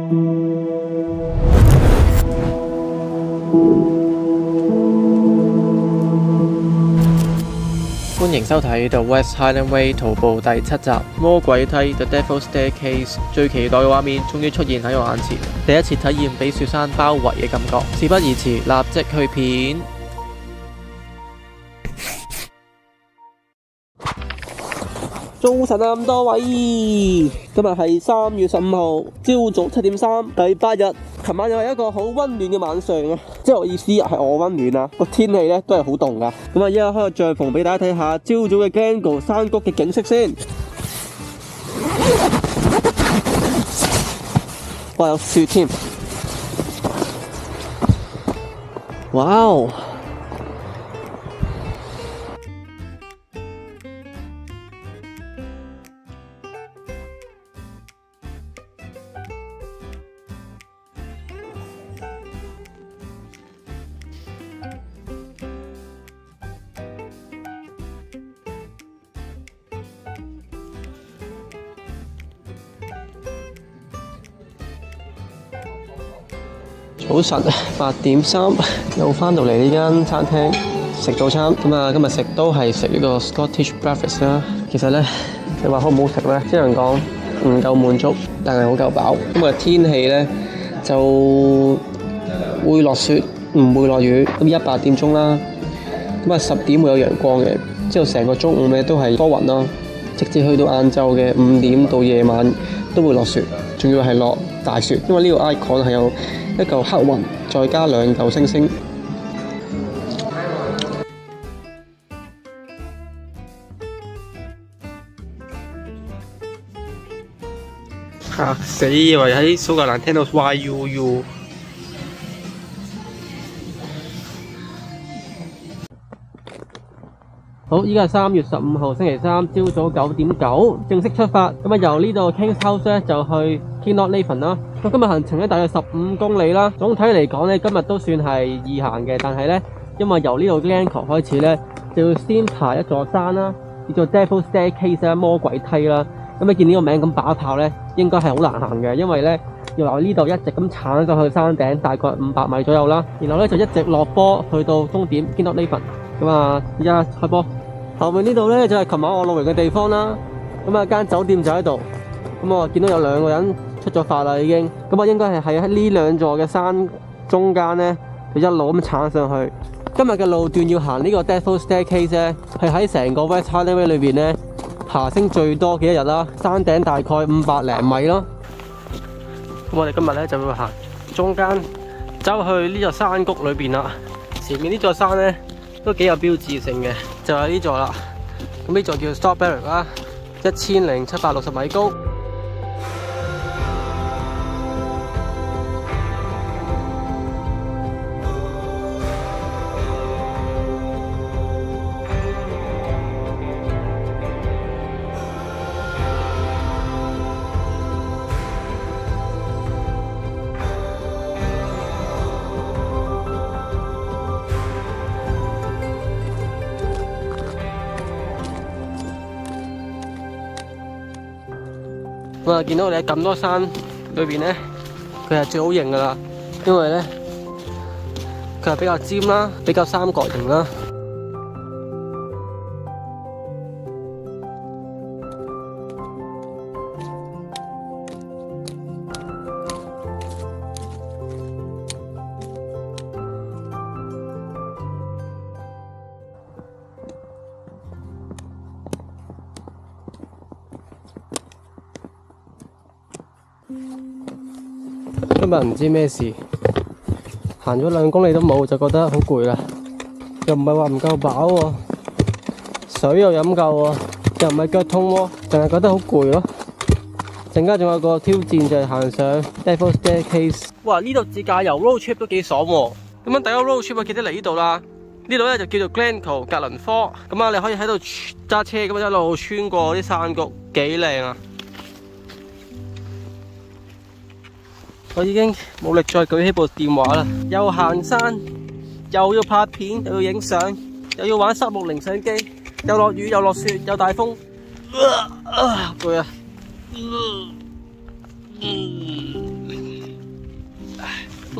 歡迎收睇《The West Highland Way》徒步第7集《魔鬼梯 The Devil's Staircase》。最期待嘅畫面終於出現喺我眼前，第一次體驗被雪山包圍嘅感覺。事不宜遲，立即去片。早晨啊，咁多位，今日係3月15號，朝早7點3，第8日。琴晚又係一個好溫暖嘅晚上啊！即係我意思係我溫暖啊，個天氣咧都係好凍噶。咁啊，依家開個帳篷俾大家睇下朝早嘅 Glencoe 山谷嘅景色先。哇，有雪添！哇哦！早晨8點3，又翻到嚟呢間餐廳食早餐。咁啊，今日食都係食呢個 Scottish breakfast 啦。其實咧，你話好唔好食咧？只能講唔夠滿足，但係好夠飽。咁啊，天氣咧就會落雪，唔會落雨。咁依家8點鐘啦，咁啊10點會有陽光嘅，之後成個中午咧都係多雲啦，直至去到晏晝嘅5點到夜晚都會落雪，仲要係落大雪。因為呢個 icon 係有一嚿黑雲，再加2嚿星星。嚇死！以為喺蘇格蘭聽到 YUU。好，依家係3月15號星期3，朝早9點9正式出發。咁啊，由呢度 King's House 咧就去 Kinlochnaven 啦。咁今日行程咧大約15公里啦。總體嚟講咧，今日都算係易行嘅。但係咧，因為由呢度 Glencoe 開始咧，就要先爬一座山啦，叫做 Devil's Staircase 啦，魔鬼梯啦。咁你見呢個名咁把炮咧，應該係好難行嘅，因為咧要由呢度一直咁鏟上去山頂，大概500米左右啦。然後咧就一直落坡去到終點 Kinlochnaven。咁啊，而家開波。後面呢度咧就係琴晚我露營嘅地方啦。咁啊，間酒店就喺度。咁我見到有2個人出咗發啦已經。咁啊，應該係喺呢2座嘅山中間咧，就一路咁鏟上去。今日嘅路段要行呢個 Devil's Staircase 咧，係喺成個 West Highland Way 裏邊咧爬升最多嘅一日啦。山頂大概500零米咯。咁我哋今日咧就會行中間，走去呢座山谷裏邊啦。前面呢座山咧都幾有標誌性嘅，就係呢座啦。咁呢座叫 Stop Barrack 啦，1760米高。咁啊，見到我哋喺咁多山裏邊咧，佢係最好型噶啦，因為咧佢係比較尖啦，比較三角形啦。今日唔知咩事，行咗2公里都冇，就覺得好攰啦。又唔係話唔夠飽喎，水又飲夠喎，又唔係腳痛喎，淨係覺得好攰咯。陣間仲有個挑戰就係行上 Devil's Staircase。哇！呢度自駕遊 road trip 都幾爽喎。咁樣第一個 road trip 記得嚟呢度啦。呢度咧就叫做 Glencoe 格倫科。咁啊，你可以喺度揸車咁一路穿過啲山谷，幾靚啊！我已經冇力再舉起部電話啦，又行山，又要拍片，又要影相，又要玩360相機，又落雨，又落雪，又大風，攰啊！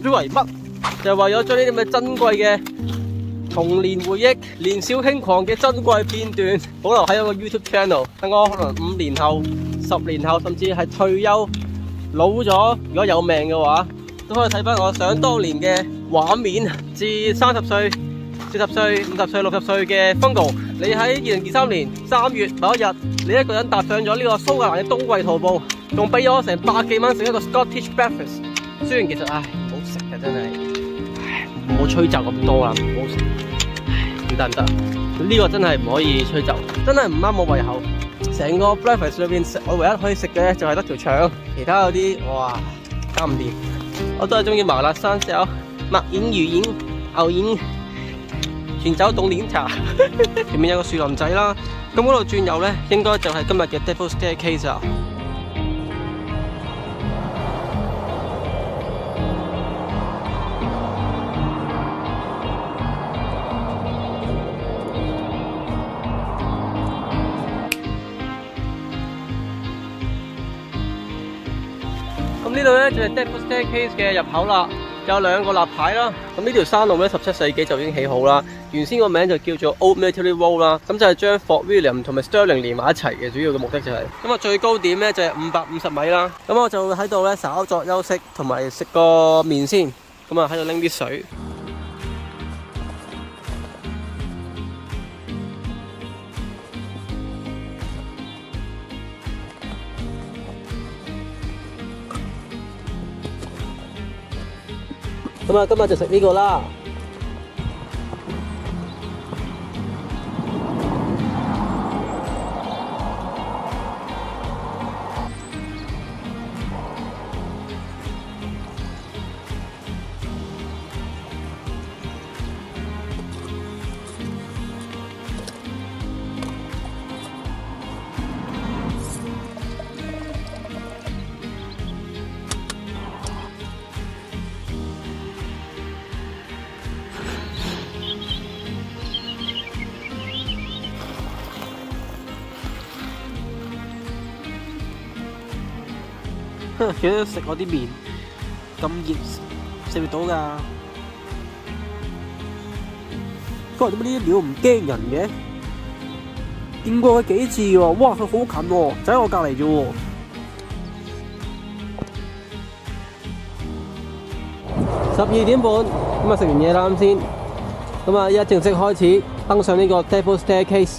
咗為乜？就係為咗將呢啲咁嘅珍貴嘅童年回憶、年少輕狂嘅珍貴片段保留喺一個 YouTube channel。等我可能5年後、10年後，甚至係退休老咗，如果有命嘅話，都可以睇翻我想當年嘅畫面。至30歲、40歲、50歲、60歲嘅 Fungo， 你喺2023年3月某一日，你一個人踏上咗呢個蘇格蘭嘅冬季徒步，仲俾咗成100幾蚊食一個 Scottish breakfast。雖然其實唔好食嘅真係，唔好吹奏咁多啦，唔好食，唔得唔得，呢個真係唔可以吹奏，真係唔啱我胃口。成個 breakfast 裏邊我唯一可以食嘅就係得條腸，其他嗰啲哇搞唔掂。我都係中意麻辣生炒、墨丸、魚丸、牛丸、全酒凍檸茶。前面有個樹林仔啦，咁嗰度轉右咧，應該就係今日嘅 Devil's Staircase 啊。咁呢度咧就係 Devil's Staircase 嘅入口啦，有2個立牌啦。咁呢條山路咧17世紀就已經起好啦，原先個名就叫做 Old Military Road 啦。咁就係將 Fort William 同埋 Stirling 連埋一齊嘅主要嘅目的就係。咁啊最高點咧就係550米啦。咁我就喺度咧稍作休息，同埋食個麵先。咁啊喺度拎啲水。咁啊，今日就食呢個啦。幾多食我啲麵咁熱食唔到㗎？佢話點解呢啲料唔驚人嘅？見過佢幾次喎，哇！佢好近喎，就喺我隔離啫喎。12點半，咁啊食完嘢啦啱先，咁啊依家正式開始登上呢個 Devil's Staircase。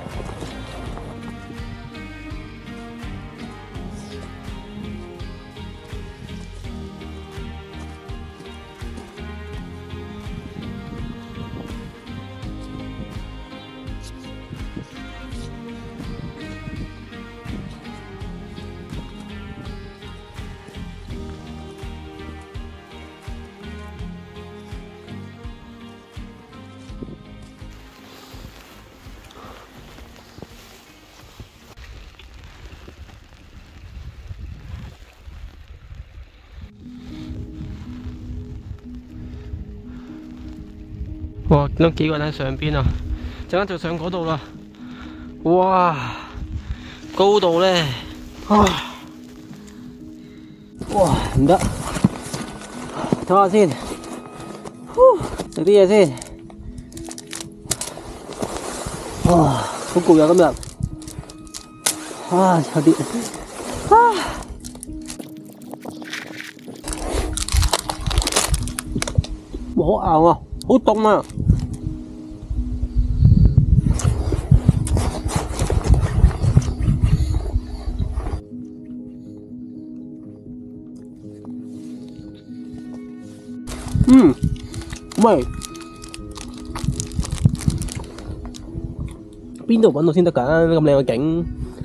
哇！見到幾個人喺上邊啊，陣間就上嗰度啦。哇！高度咧，哇！唔得，唞下先，食啲嘢先。哇！好攰啊今日，有啲哇好硬啊，好凍啊！喂，邊度揾到先得㗎？咁靚嘅景。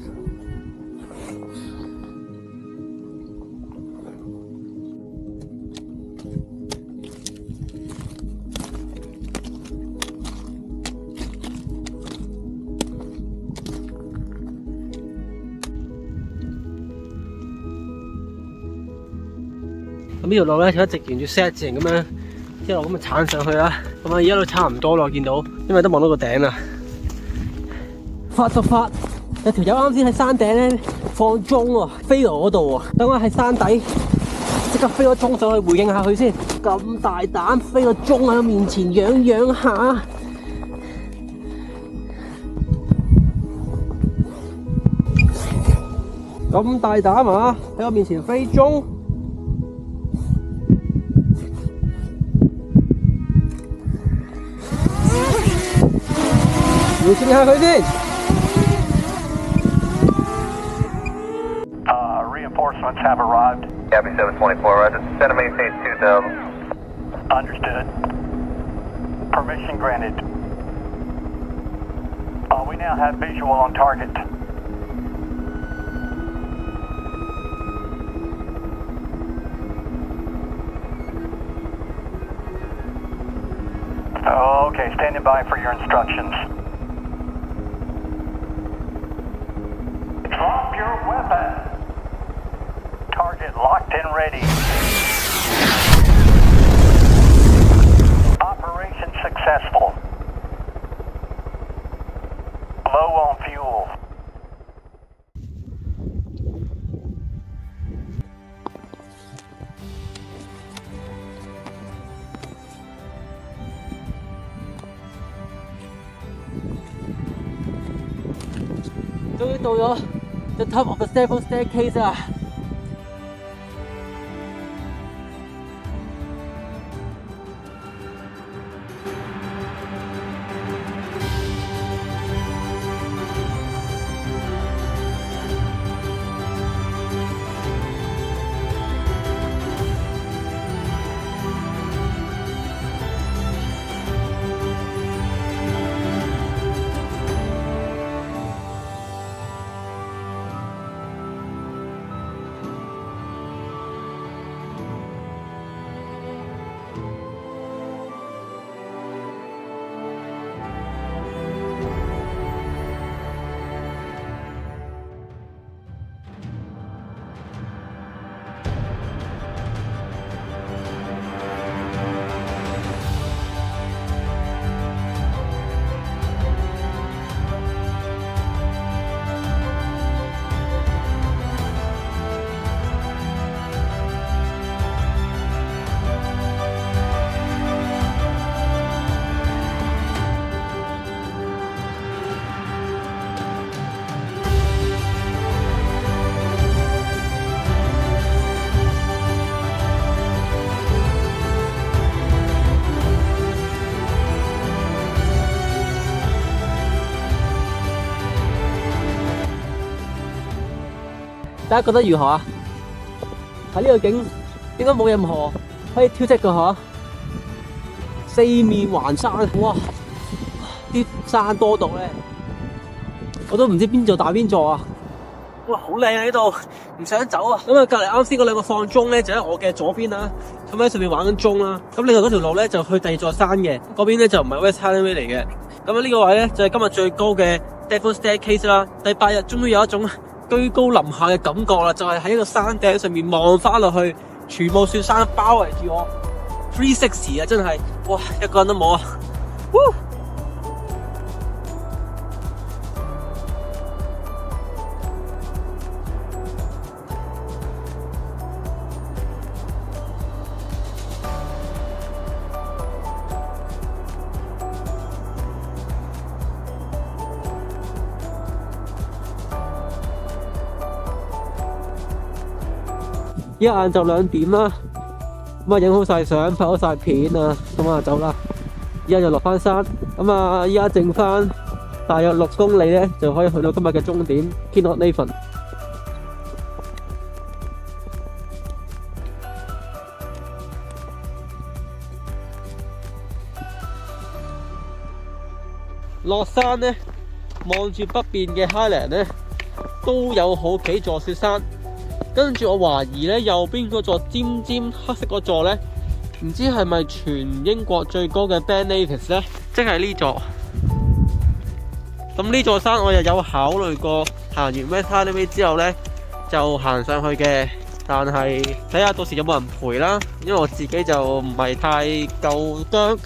咁呢條路咧就一直沿住 set 字形咁樣一路咁鏟上去啦。咁啊而家都差唔多啦，我見到，因為都望到個頂啦。發就發，有條友啱先喺山頂咧放鐘喎，飛落嗰度喎。等我喺山底即刻飛個鐘上去回應下佢先。咁大膽，飛個鐘喺我面前養下。咁大膽啊！喺我面前飛鐘。回應下佢先。 Reinforcements have arrived. Copy 724, roger. Send and maintain 2000. Understood. Permission granted. We now have visual on target. Okay, standing by for your instructions. Drop your weapon. Target locked and ready. Operation successful. Low on fuel. 終於到咗 the top of the Stable Staircase 啊！大家覺得如何啊？喺呢個景應該冇任何可以挑剔嘅嗬，四面環山，哇！啲山多到咧，我都唔知邊座大邊座啊！哇，好靚啊呢度，唔想走啊！咁啊，隔離啱先嗰兩個放鐘咧，就喺我嘅左邊啦，咁喺上面玩緊鐘啦。咁另外嗰條路咧就去第二座山嘅，嗰邊咧就唔係 West Highway 嚟嘅。咁呢個位咧就係今日最高嘅 Devil Staircase 啦。第8日終於有一種居高臨下嘅感覺啦，就係喺一個山頂上面望翻落去，全部雪山包圍住我，360啊，真係，哇，一個人都冇啊！依家晏晝2點啦，咁啊影好晒相，拍好晒片啊，咁啊走啦。依家就落翻山，咁啊依家剩翻大約6公里咧，就可以去到今日嘅終點 Kinloch Nathan。落山咧，望住北邊嘅 Highland 咧，都有好幾座雪山。跟住我懷疑咧，右邊嗰座尖尖黑色嗰座咧，唔知係咪全英國最高嘅 Ben Nevis 咧？即係呢座。咁呢座山我又有考慮過，行完 West Highway 之後咧，就行上去嘅。但係睇下到時有冇人陪啦，因為我自己就唔係太夠薑。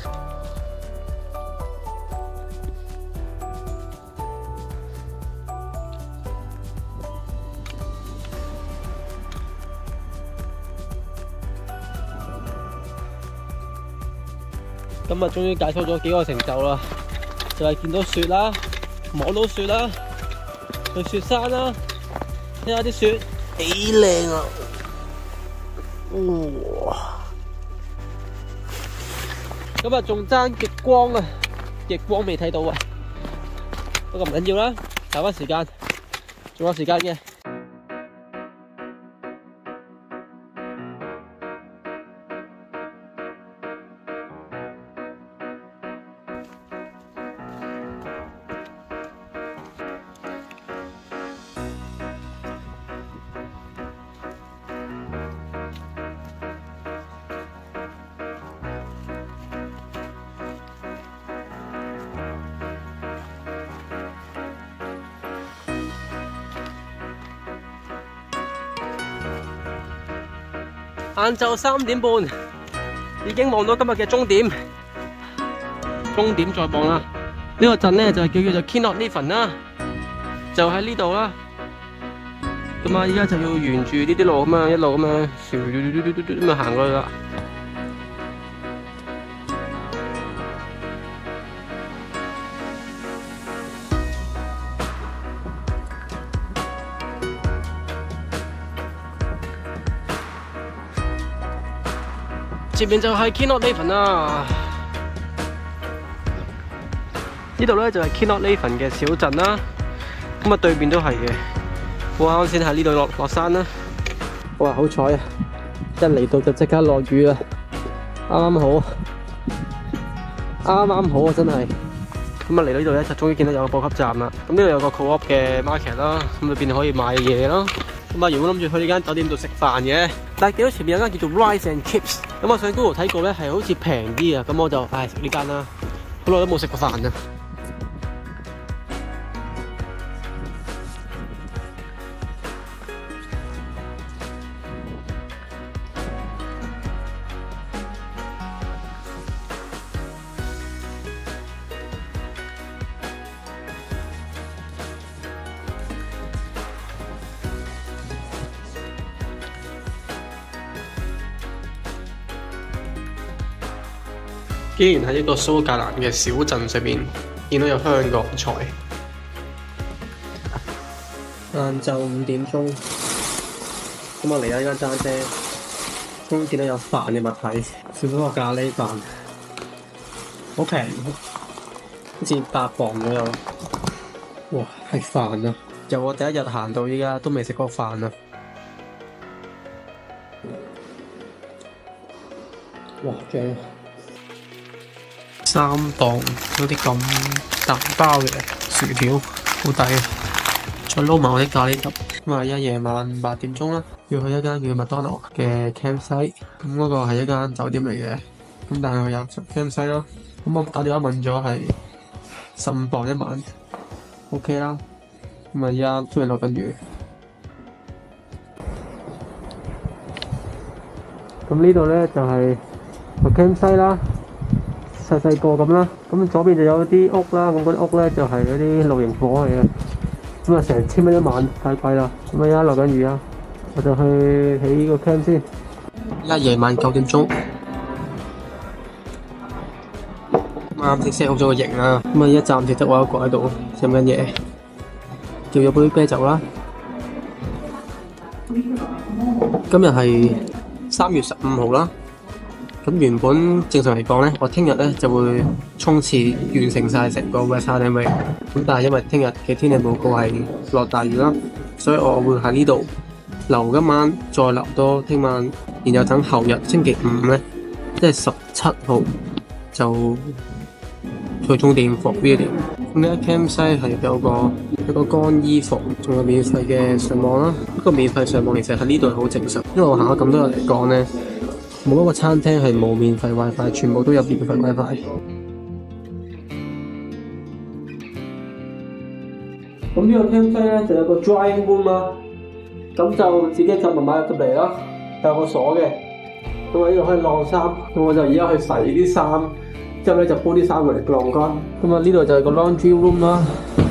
咁啊，終於解鎖咗幾個成就啦，就係見到雪啦，摸到雪啦，去雪山啦，睇下啲雪幾靚啊！哇！咁啊，仲爭極光啊，極光未睇到啊，不過唔緊要啦，找翻時間，仲有時間嘅。晏晝3點半，已經望到今日嘅終點。終點再望啦，呢個鎮咧就係叫做 Kinlochnaven 啦，就喺呢度啦。咁啊，依家就要沿住呢啲路咁樣一路咁樣咁行過去啦。前面就係 Kinlochnaven 啦，呢度咧就係 Kinlochnaven 嘅小鎮啦。咁啊對面都係嘅。我啱先喺呢度落山啦。哇，好彩啊！一嚟到就即刻落雨啦，啱啱好，真係。咁啊嚟到呢度咧就終於見到有個補給站啦。咁呢度有個 Co-op 嘅 market 啦，咁裏邊可以買嘢啦。咁啊原本諗住去呢間酒店度食飯嘅，但係見到前面有間叫做 Rice and Chips， 咁我上 Google 睇過咧係好似平啲啊，咁我就食呢間啦。好耐都冇食過飯啊！既然喺一個蘇格蘭嘅小鎮上面見到有香港菜，晏晝5點鐘，咁我嚟咗呢間餐廳，終於見到有飯嘅物體，叫咗個咖喱飯，好平，好似8磅左右。哇，係飯啊！由我第一日行到依家都未食過飯啊！哇，正！ 3磅嗰啲咁大包嘅薯條，好抵啊！再撈埋我啲咖喱汁。咁啊，而家夜晚8點鐘啦，要去一間叫麥當勞嘅 campsite。咁嗰個係一間酒店嚟嘅，咁但係佢有 campsite 咯。咁我打電話問咗係15磅一晚 ，OK 啦。咁啊，而家出面落緊雨。咁呢度咧就係個 campsite 啦。 細細個咁啦，咁左邊就有啲屋啦，咁嗰啲屋咧就係嗰啲露營火嚟嘅，咁啊成1000蚊一晚，太貴啦。咁啊而家落緊雨啊，我就去起個 camp 先。而家夜晚9點鐘，啱先 set 好咗個營啦，咁啊而家暫時得我一個喺度飲緊嘢，叫咗杯啤酒啦。今日係3月15號啦。 咁原本正常嚟講咧，我聽日咧就會衝刺完成晒成個 West Highland Way。咁但係因為聽日嘅天氣報告係落大雨啦，所以我會喺呢度留一晚，再留多聽晚，然後等後日星期5咧，即係17號就去終點 Fort William。咁呢一 campsite 係有個乾衣房，仲有免費嘅上網啦。不過免費上網其實喺呢度係好正常，因為我行咗咁多日嚟講咧。 冇一個餐廳係冇免費 WiFi， 全部都有免費 WiFi。咁呢個 campsite 咧就有個 drying room 啦，咁就自己就慢慢入嚟啦，有個鎖嘅。咁啊呢度可以晾衫，咁我就而家去洗啲衫，之後咧就鋪啲衫過嚟晾乾。咁啊呢度就係個 laundry room 啦，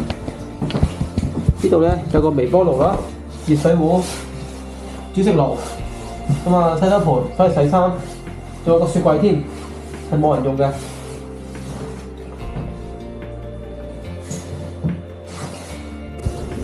呢度咧有個微波爐啦、熱水壺、煮食爐。 咁啊，洗手盆可以洗衫，仲有個雪櫃添，係冇人用嘅。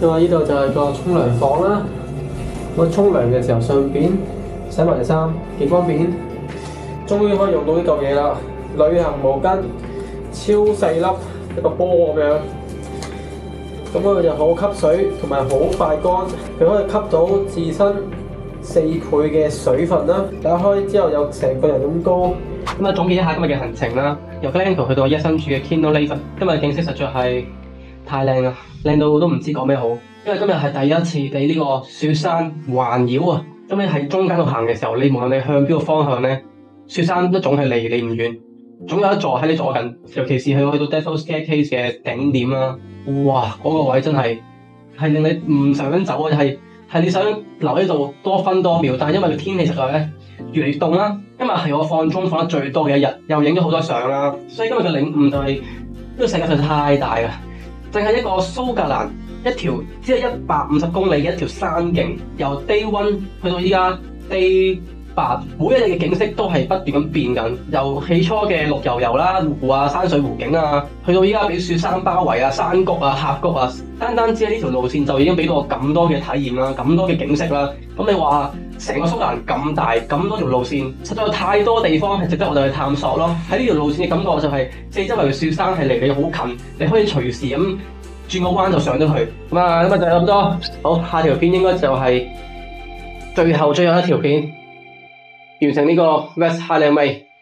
咁啊，呢度就係個沖涼房啦。我沖涼嘅時候順便洗埋衫，幾方便。終於可以用到呢嚿嘢啦！旅行毛巾，超細粒一個波咁樣。咁佢就好吸水同埋好快乾，佢可以吸到自身4倍嘅水分啦。打開之後有成個人咁高。咁啊，總結一下今日嘅行程啦，由 Glencoe 去到一身處嘅 Kinloch Lake。今日嘅景色實在係太靚啦，靚到都唔知講咩好。因為今日係第一次俾呢個雪山環繞啊！咁你喺中間度行嘅時候，你無論你向邊個方向咧，雪山都總係離你唔遠，總有一座喺你左近。尤其是去到 Death Staircase 嘅頂點啦，哇！嗰個位真係令你唔想走啊！係你想留喺度多分多秒，但係因為個天氣實在咧越嚟越凍啦。今日係我放鐘放得最多嘅一日，又影咗好多相啦。所以今日嘅領悟就係呢個世界上太大啦，淨係一個蘇格蘭一條只係150公里嘅一條山徑，由 Day 1去到依家 Day 8，每一日嘅景色都係不斷咁變緊。由起初嘅綠油油啦、湖啊、山水湖景啊，去到依家俾雪山包圍啊、山谷啊、峽谷啊，單止係呢條路線就已經俾到我咁多嘅體驗啦、咁多嘅景色啦。咁你話成個蘇格蘭咁大、咁多條路線，實在有太多地方係值得我哋去探索咯。喺呢條路線嘅感覺就係四周圍嘅雪山係離你好近，你可以隨時咁轉個彎就上到去。咁啊就係咁多。好，下條片應該就係最後一條片。完成呢個 West Highland Way。